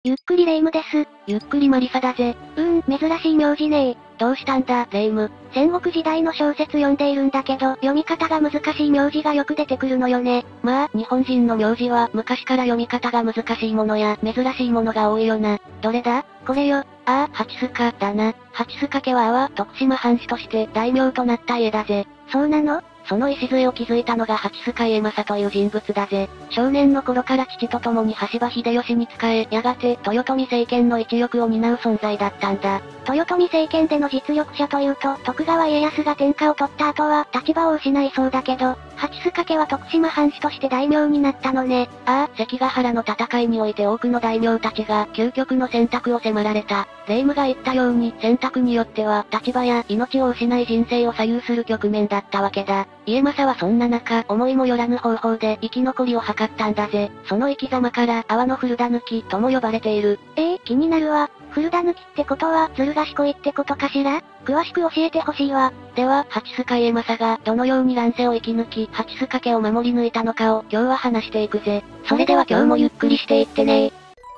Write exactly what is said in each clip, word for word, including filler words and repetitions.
ゆっくりレ夢ムです。 ゆっくりマリサだぜ。 うーん、珍しい名字ねー。 どうしたんだ、レ夢ム。 戦国時代の小説読んでいるんだけど、読み方が難しい名字がよく出てくるのよね。 まあ、日本人の名字は昔から読み方が難しいものや珍しいものが多いよな。どれだ？ これよ。 ああ、八須賀だな。八須賀家は阿波徳島藩主として大名となった家だぜ。 そうなの？ その礎を築いたのが八須賀家正という人物だぜ。少年の頃から父と共に羽柴秀吉に仕え、やがて豊臣政権の一翼を担う存在だったんだ。 豊臣政権での実力者というと、徳川家康が天下を取った後は立場を失いそうだけど、八須賀家は徳島藩主として大名になったのね。 ああ、関ヶ原の戦いにおいて多くの大名たちが究極の選択を迫られた。レ夢ムが言ったように選択によっては立場や命を失い人生を左右する局面だったわけだ。家正はそんな中、思いもよらぬ方法で生き残りを図ったんだぜ。その生き様から、阿波の古田抜きとも呼ばれている。 ええー、気になるわ。古田抜きってことは、ずる賢いってことかしら？詳しく教えてほしいわ。 では、八須賀家正がどのように乱世を生き抜き、八須賀家を守り抜いたのかを今日は話していくぜ。それでは今日もゆっくりしていってね。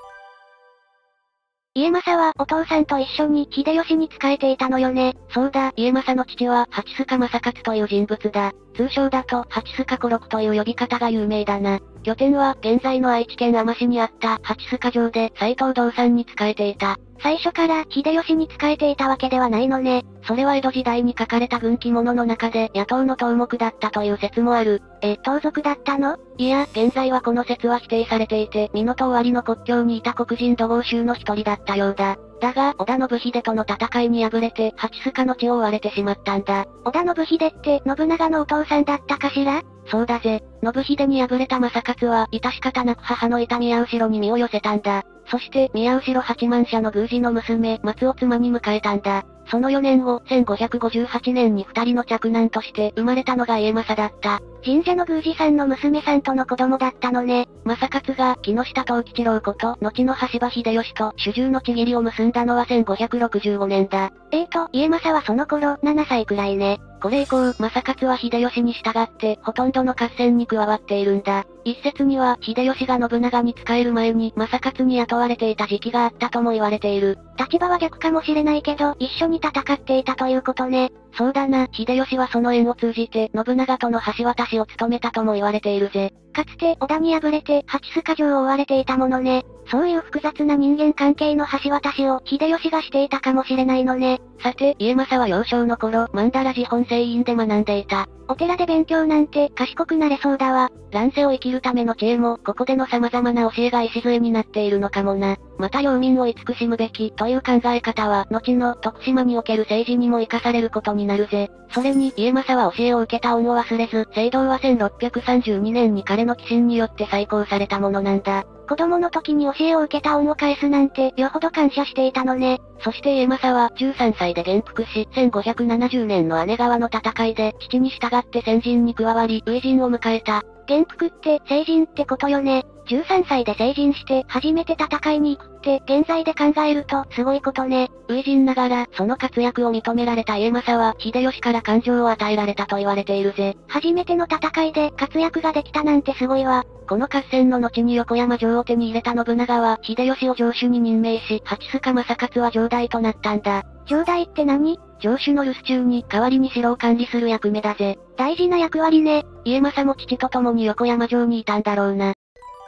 家正はお父さんと一緒に秀吉に仕えていたのよね。 そうだ、家正の父は八須賀正勝という人物だ。通称だと八須賀小六という呼び方が有名だな。拠点は現在の愛知県海士にあった八須賀城で斎藤道三に仕えていた。 最初から秀吉に仕えていたわけではないのね。 それは江戸時代に書かれた軍記物の中で野党の頭目だったという説もある。 え、盗賊だったの？ いや、現在はこの説は否定されていて、美濃と尾張の国境にいた黒人土豪衆の一人だったようだ。だが、織田信秀との戦いに敗れて、八須賀の地を追われてしまったんだ。 織田信秀って、信長のお父さんだったかしら？ そうだぜ。信秀に敗れた正勝は、致し方なく母のいた宮後ろに身を寄せたんだ。そして、宮後八幡社の宮司の娘、松を妻に迎えたんだ。そのよねんご、せんごひゃくごじゅうはちねんに二人の嫡男として生まれたのが家正だった。 神社の宮司さんの娘さんとの子供だったのね。 正勝が木下藤吉郎こと、後の羽柴秀吉と主従の契りを結んだのはせんごひゃくろくじゅうごねんだ。 えーと、家正はその頃、ななさいくらいね。 これ以降、正勝は秀吉に従って、ほとんどの合戦に加わっているんだ。一説には、秀吉が信長に仕える前に、正勝に雇われていた時期があったとも言われている。 立場は逆かもしれないけど、一緒に戦っていたということね。 そうだな、秀吉はその縁を通じて、信長との橋渡しを務めたとも言われているぜ。 かつて、織田に敗れて、八須賀城を追われていたものね。そういう複雑な人間関係の橋渡しを、秀吉がしていたかもしれないのね。 さて、家正は幼少の頃、曼荼羅寺本聖院で学んでいた。 お寺で勉強なんて、賢くなれそうだわ。 乱世を生きるための知恵も、ここでの様々な教えが礎になっているのかもな。また領民を慈しむべき、という考え方は、後の徳島における政治にも活かされることになるぜ。それに、家正は教えを受けた恩を忘れず、聖堂はせんろっぴゃくさんじゅうにねんに彼の寄進によって再興されたものなんだ。 子供の時に教えを受けた恩を返すなんて、よほど感謝していたのね。 そして家正はじゅうさんさいで元服し、せんごひゃくななじゅうねんの姉川の戦いで父に従って先陣に加わり、初陣を迎えた。 元服って、成人ってことよね。じゅうさんさいで成人して、初めて戦いに行くって、現在で考えると、すごいことね。 初陣ながら、その活躍を認められた家正は、秀吉から感情を与えられたと言われているぜ。 初めての戦いで活躍ができたなんてすごいわ。 この合戦の後に横山城を手に入れた信長は、秀吉を城主に任命し、八須賀正勝は城代となったんだ。 城代って何？ 城主の留守中に代わりに城を管理する役目だぜ。 大事な役割ね。 家正も父と共に横山城にいたんだろうな。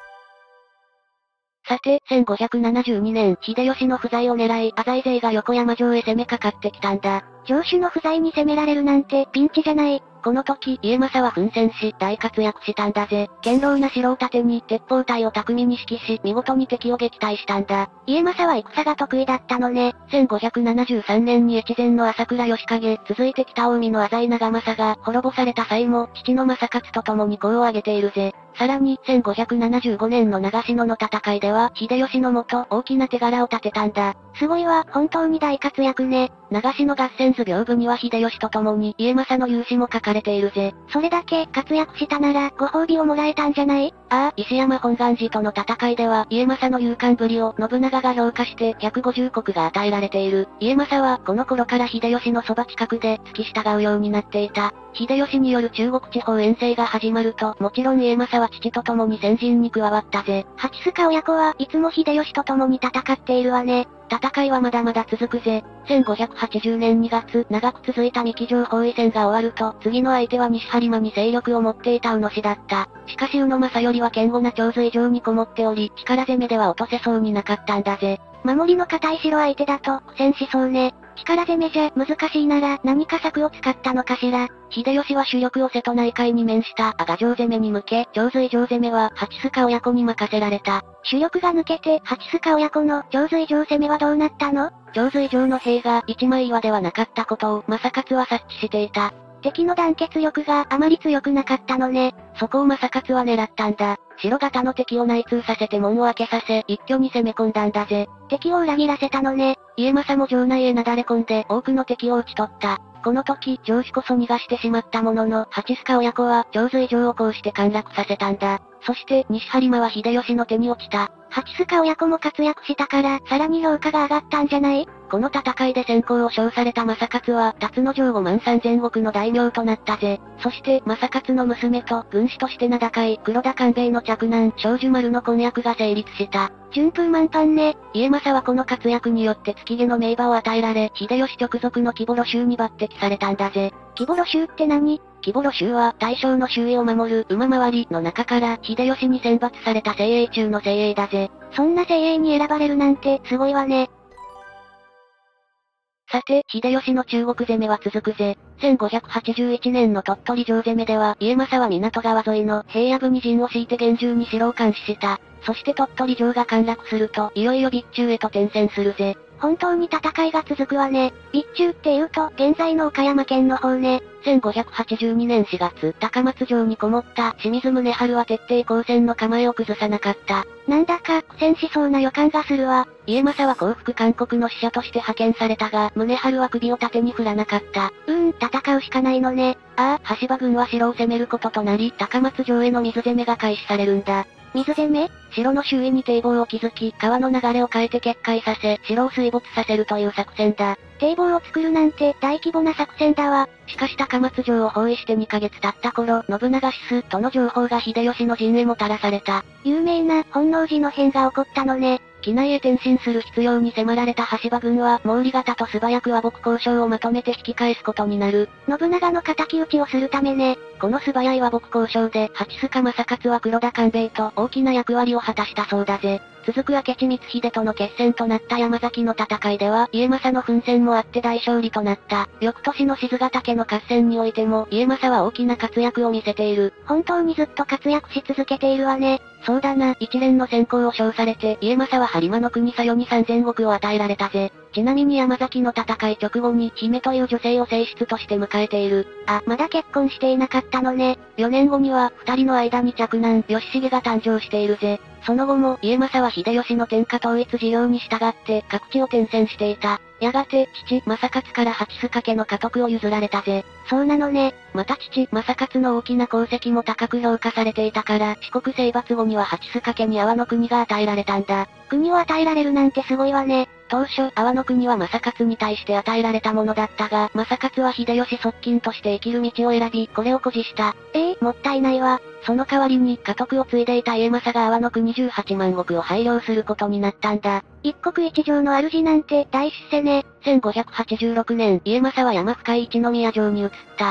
さて、せんごひゃくななじゅうにねん、秀吉の不在を狙い、浅井勢が横山城へ攻めかかってきたんだ。 城主の不在に攻められるなんて、ピンチじゃない。 この時、家正は奮戦し、大活躍したんだぜ。堅牢な城を盾に、鉄砲隊を巧みに指揮し、見事に敵を撃退したんだ。 家正は戦が得意だったのね。 せんごひゃくななじゅうさんねんに越前の朝倉義景、続いて北近江の浅井長政が滅ぼされた際も、父の正勝と共に功を挙げているぜ。さらに、せんごひゃくななじゅうごねんの長篠の戦いでは、秀吉のもと、大きな手柄を立てたんだ。 すごいわ、本当に大活躍ね。 長篠合戦図屏風には秀吉と共に家正の勇姿も書かれているぜ。 それだけ活躍したなら、ご褒美をもらえたんじゃない？ あああ、石山本願寺との戦いでは、家政の勇敢ぶりを信長が評価してひゃくごじゅうこくが与えられている。家政は、この頃から秀吉のそば近くで付き従うようになっていた。秀吉による中国地方遠征が始まると、もちろん家政は父と共に先陣に加わったぜ。 蜂須賀親子はいつも秀吉と共に戦っているわね。 戦いはまだまだ続くぜ。せんごひゃくはちじゅうねんにがつ、長く続いた三木城包囲戦が終わると、次の相手は西播磨に勢力を持っていた宇野氏だった。しかし宇野正頼は堅固な長髄城にこもっており、力攻めでは落とせそうになかったんだぜ。 守りの堅い城相手だと苦戦しそうね。力攻めじゃ難しいなら何か策を使ったのかしら。 秀吉は主力を瀬戸内海に面した阿賀城攻めに向け、長髄城攻めは蜂須賀親子に任せられた。 主力が抜けて蜂須賀親子の長髄城攻めはどうなったの？ 長髄城の兵が一枚岩ではなかったことを正勝は察知していた。 敵の団結力があまり強くなかったのね。 そこを正勝は狙ったんだ。城型の敵を内通させて門を開けさせ、一挙に攻め込んだんだぜ。 敵を裏切らせたのね。 家政も城内へなだれ込んで多くの敵を討ち取った。この時、城主こそ逃がしてしまったものの、蜂須賀親子は長髄城をこうして陥落させたんだ。そして、西播磨は秀吉の手に落ちた。 蜂須賀親子も活躍したから、さらに評価が上がったんじゃない？ この戦いで先行を称された正勝は、辰野城ごまんさんぜんおくの大名となったぜ。そして、正勝の娘と、軍師として名高い、黒田官兵衛の嫡男、長寿丸の婚約が成立した。 順風満帆ね。 家政はこの活躍によって月毛の名馬を与えられ、秀吉直属の木幌衆に抜擢されたんだぜ。 木幌衆って何？ 木幌衆は、大将の周囲を守る馬回りの中から、秀吉に選抜された精鋭中の精鋭だぜ。 そんな精鋭に選ばれるなんて、すごいわね。 さて、秀吉の中国攻めは続くぜ。せんごひゃくはちじゅういちねんの鳥取城攻めでは、家政は港川沿いの平野部に陣を敷いて厳重に城を監視した。そして鳥取城が陥落すると、いよいよ備中へと転戦するぜ。 本当に戦いが続くわね。備中って言うと、現在の岡山県の方ね。 せんごひゃくはちじゅうにねんしがつ、高松城にこもった清水宗春は徹底抗戦の構えを崩さなかった。 なんだか苦戦しそうな予感がするわ。 家政は降伏勧告の使者として派遣されたが、宗春は首を縦に振らなかった。 うーん、戦うしかないのね。 ああ、羽柴軍は城を攻めることとなり、高松城への水攻めが開始されるんだ。 水攻め？ 城の周囲に堤防を築き、川の流れを変えて決壊させ、城を水没させるという作戦だ。 堤防を作るなんて大規模な作戦だわ。 しかし高松城を包囲してにかげつ経った頃、信長死すとの情報が秀吉の陣へもたらされた。 有名な本能寺の変が起こったのね。 畿内へ転進する必要に迫られた羽柴軍は、毛利方と素早く和睦交渉をまとめて引き返すことになる。 信長の敵討ちをするためね。 この素早い和睦交渉で、蜂須賀正勝は黒田官兵衛と大きな役割を果たしたそうだぜ。続く明智光秀との決戦となった山崎の戦いでは、家政の奮戦もあって大勝利となった。翌年の静ヶ岳の合戦においても、家政は大きな活躍を見せている。 本当にずっと活躍し続けているわね。 そうだな、一連の戦功を称されて、家政は播磨の国佐世にさんぜんおくを与えられたぜ。ちなみに山崎の戦い直後に姫という女性を正室として迎えている。 あ、まだ結婚していなかったのね。 よねんごには、二人の間に嫡男、義重が誕生しているぜ。その後も、家政は秀吉の天下統一事業に従って、各地を転戦していた。やがて、父、正勝から蜂須賀家の家督を譲られたぜ。 そうなのね。 また父、正勝の大きな功績も高く評価されていたから、四国征伐後には蜂須賀家に阿波の国が与えられたんだ。 国を与えられるなんてすごいわね。 当初、阿波の国は正勝に対して与えられたものだったが、正勝は秀吉側近として生きる道を選び、これを誇示した。 ええー、もったいないわ。 その代わりに、家督を継いでいた家政が阿波の国じゅうはちまんごくを拝領することになったんだ。 一国一城の主なんて大出世ね。 せんごひゃくはちじゅうろくねん、家政は山深い一宮城に移った。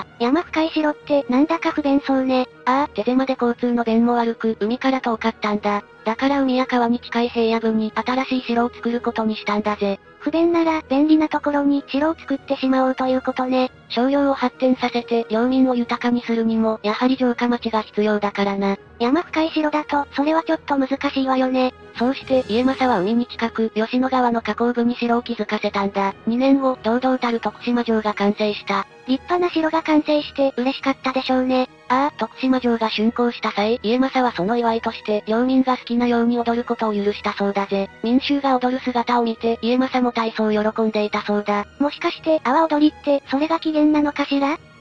山深い城ってなんだか不便そうね。 ああ、手狭で交通の便も悪く、海から遠かったんだ。だから海や川に近い平野部に新しい城を作ることにしたんだぜ。 不便なら便利なところに城を作ってしまおうということね。 商業を発展させて領民を豊かにするにも、やはり城下町が必要だからな。 山深い城だと、それはちょっと難しいわよね。 そうして、家政は海に近く、吉野川の河口部に城を築かせたんだ。にねんご、堂々たる徳島城が完成した。 立派な城が完成して嬉しかったでしょうね。 ああ、徳島城が竣工した際、家政はその祝いとして、領民が好きなように踊ることを許したそうだぜ。民衆が踊る姿を見て、家政も大層喜んでいたそうだ。 もしかして、阿波踊りって、それが起源なのかしら？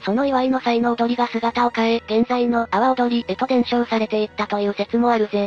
その祝いの際の踊りが姿を変え、現在の阿波踊りへと伝承されていったという説もあるぜ。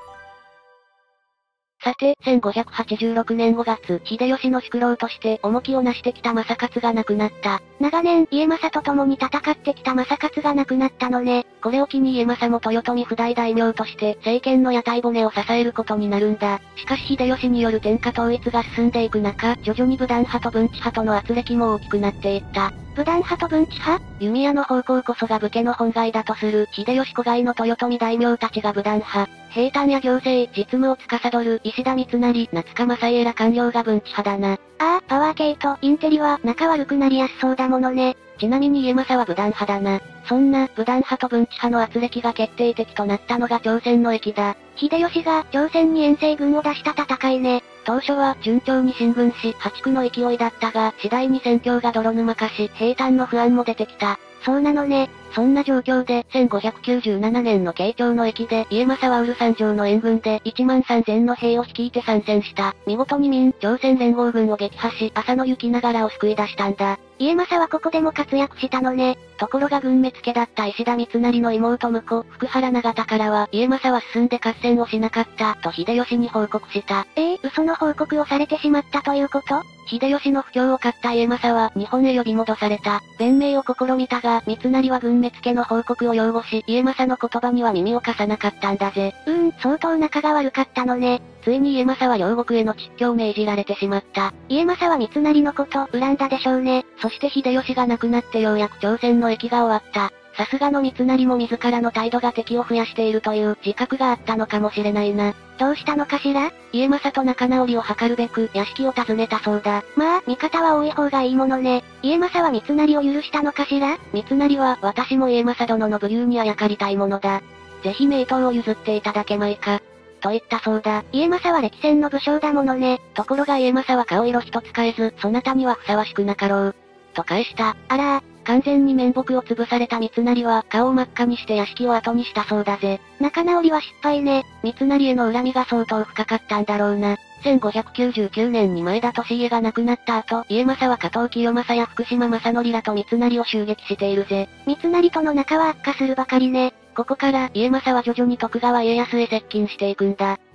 さて、せんごひゃくはちじゅうろくねんごがつ、秀吉の宿老として、重きを成してきた正勝が亡くなった。 長年、家政と共に戦ってきた正勝が亡くなったのね。 これを機に家政も豊臣不大大名として、政権の屋台骨を支えることになるんだ。しかし秀吉による天下統一が進んでいく中、徐々に武断派と文治派との圧力も大きくなっていった。 武断派と文治派？ 弓矢の方向こそが武家の本願だとする、秀吉子外の豊臣大名たちが武断派。平坦や行政、実務を司る石田三成、夏川正家ら官僚が文治派だな。 ああ、パワー系とインテリは仲悪くなりやすそうだものね。 ちなみに家政は武断派だな。そんな武断派と文治派の圧力が決定的となったのが朝鮮の役だ。 秀吉が朝鮮に遠征軍を出した戦いね。 当初は順調に進軍し、破竹の勢いだったが、次第に戦況が泥沼化し、平坦の不安も出てきた。 そうなのね。 そんな状況で、せんごひゃくきゅうじゅうななねんの慶長の役で、家政はウル山城の援軍でいちまんさんぜんの兵を率いて参戦した。見事に民、朝鮮連合軍を撃破し、浅野行長を救い出したんだ。 家政はここでも活躍したのね。 ところが軍滅家だった石田三成の妹婿、福原長田からは、家政は進んで合戦をしなかった、と秀吉に報告した。 ええー、嘘の報告をされてしまったということ？ 秀吉の不況を買った家政は、日本へ呼び戻された。弁明を試みたが、三成は軍滅家の報告を擁護し、家政の言葉には耳を貸さなかったんだぜ。 うーん、相当仲が悪かったのね。 ついに家政は両国への蟄居を命じられてしまった。 家政は三成のこと、恨んだでしょうね。 そして秀吉が亡くなってようやく朝鮮の役が終わった。さすがの三成も自らの態度が敵を増やしているという自覚があったのかもしれないな。 どうしたのかしら？ 家政と仲直りを図るべく屋敷を訪ねたそうだ。 まあ、味方は多い方がいいものね。家政は三成を許したのかしら？ 三成は、私も家政殿の武勇にあやかりたいものだ。ぜひ名刀を譲っていただけまいか。と言ったそうだ。 家政は歴戦の武将だものね。 ところが家政は顔色一つ変えず、そなたにはふさわしくなかろう。と返した。 あらー。 完全に面目を潰された三成は顔を真っ赤にして屋敷を後にしたそうだぜ。 仲直りは失敗ね。 三成への恨みが相当深かったんだろうな。せんごひゃくきゅうじゅうきゅうねんに前田利家が亡くなった後、家政は加藤清正や福島正則らと三成を襲撃しているぜ。 三成との仲は悪化するばかりね。 ここから家政は徐々に徳川家康へ接近していくんだ。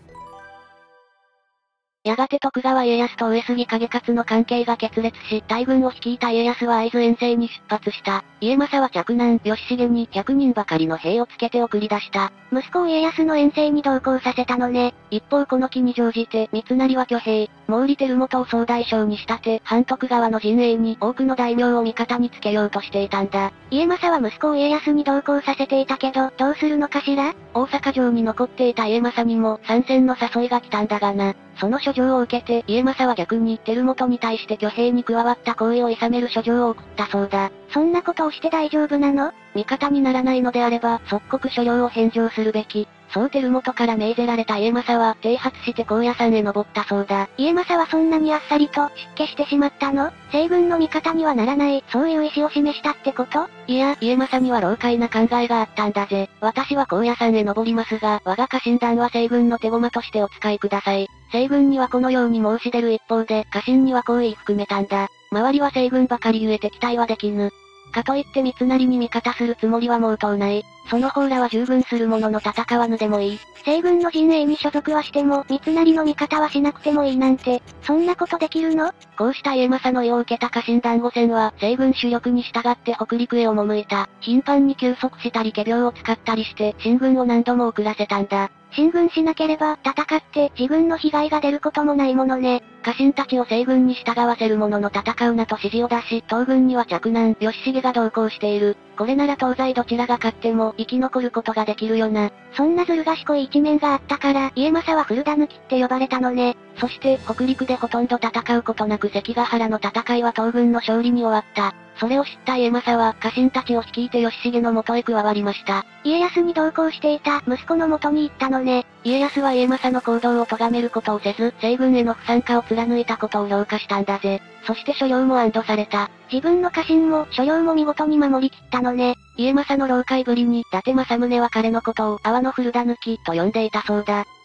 やがて徳川家康と上杉景勝の関係が決裂し、大軍を率いた家康は会津遠征に出発した。家政は嫡男、義重にひゃくにんばかりの兵をつけて送り出した。 息子を家康の遠征に同行させたのね。 一方この機に乗じて、三成は挙兵、毛利輝元を総大将に仕立て、反徳川の陣営に多くの大名を味方につけようとしていたんだ。 家政は息子を家康に同行させていたけど、どうするのかしら？ 大阪城に残っていた家政にも参戦の誘いが来たんだがな。その書状を受けて、家政は逆に、輝元に対して挙兵に加わった行為を諌める書状を送ったそうだ。 そんなことをして大丈夫なの？ 味方にならないのであれば、即刻所領を返上するべき。そう輝元から命ぜられた家政は、剃髪して高野山へ登ったそうだ。 家政はそんなにあっさりと、出家してしまったの？西軍の味方にはならない、そういう意思を示したってこと？ いや、家政には老快な考えがあったんだぜ。私は高野山へ登りますが、我が家臣団は西軍の手駒としてお使いください。西軍にはこのように申し出る一方で、家臣には好意含めたんだ。周りは西軍ばかりゆえ敵対はできぬ。かといって三成に味方するつもりは毛頭ない。その方らは従軍する者の戦わぬでもいい。 西軍の陣営に所属はしても、三成の味方はしなくてもいいなんて、そんなことできるの？ こうした家政の意を受けた家臣団五千は、西軍主力に従って北陸へ赴いた。頻繁に休息したり仮病を使ったりして、進軍を何度も遅らせたんだ。 進軍しなければ、戦って自軍の被害が出ることもないものね。 家臣たちを西軍に従わせる者の戦うなと指示を出し、東軍には嫡男、義重が同行している。これなら東西どちらが勝っても生き残ることができるよな。 そんなずる賢い一面があったから、家政は古田抜きって呼ばれたのね。 そして、北陸でほとんど戦うことなく関ヶ原の戦いは東軍の勝利に終わった。それを知った家政は家臣たちを率いて義重の元へ加わりました。 家康に同行していた息子の元に行ったのね。 家康は家政の行動を咎めることをせず、西軍への不参加を貫いたことを評価したんだぜ。そして所領も安堵された。 自分の家臣も所領も見事に守り切ったのね。 家政の老快ぶりに、伊達政宗は彼のことを、阿波の古田抜きと呼んでいたそうだ。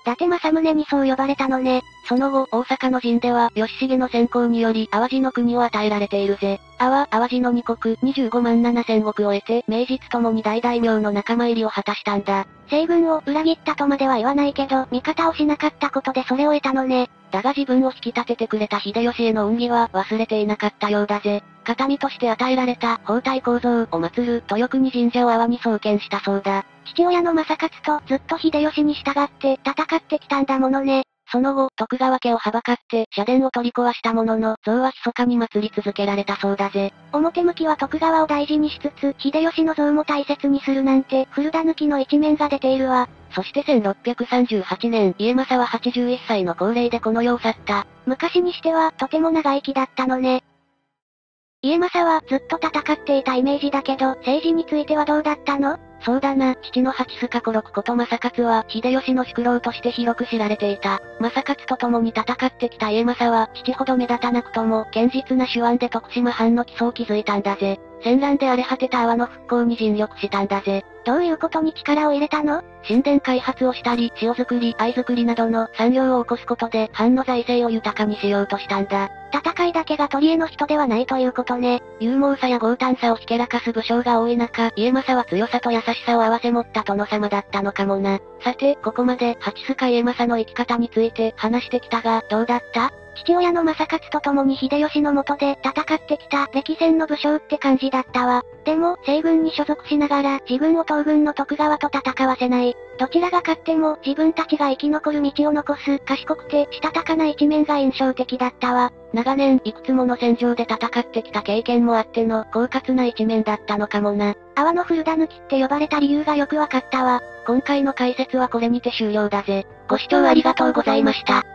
伊達政宗にそう呼ばれたのね。 その後、大阪の陣では、義重の先行により、淡路の国を与えられているぜ。阿波、淡路の二国、にじゅうごまんななせんごくを得て、名実ともに大大名の仲間入りを果たしたんだ。 西軍を裏切ったとまでは言わないけど、味方をしなかったことでそれを得たのね。 だが自分を引き立ててくれた秀吉への恩義は忘れていなかったようだぜ。形見として与えられた、包帯構造を祀る豊国神社を阿波に創建したそうだ。 父親の正勝とずっと秀吉に従って戦ってきたんだものね。 その後、徳川家をはばかって、社殿を取り壊したものの、像は密かに祀り続けられたそうだぜ。 表向きは徳川を大事にしつつ、秀吉の像も大切にするなんて、古田抜きの一面が出ているわ。 そしてせんろっぴゃくさんじゅうはちねん、家政ははちじゅういっさいの高齢でこの世を去った。 昔にしては、とても長生きだったのね。家政はずっと戦っていたイメージだけど、政治についてはどうだったの？ そうだな、父の八須賀五六こと正勝は、秀吉の宿老として広く知られていた。正勝と共に戦ってきた家政は、父ほど目立たなくとも、堅実な手腕で徳島藩の基礎を築いたんだぜ。戦乱で荒れ果てた阿波の復興に尽力したんだぜ。 どういうことに力を入れたの？ 神殿開発をしたり、塩作り、藍作りなどの産業を起こすことで、藩の財政を豊かにしようとしたんだ。 戦いだけが取り柄の人ではないということね。 勇猛さや強胆さをひけらかす武将が多い中、家政は強さと優しさを併せ持った殿様だったのかもな。さて、ここまで、八須賀家政の生き方について話してきたが、どうだった？ 父親の正勝と共に秀吉の下で戦ってきた歴戦の武将って感じだったわ。でも、西軍に所属しながら自軍を東軍の徳川と戦わせない。どちらが勝っても自分たちが生き残る道を残す賢くてしたたかな一面が印象的だったわ。 長年いくつもの戦場で戦ってきた経験もあっての狡猾な一面だったのかもな。 阿波の古田抜きって呼ばれた理由がよくわかったわ。 今回の解説はこれにて終了だぜ。ご視聴ありがとうございました。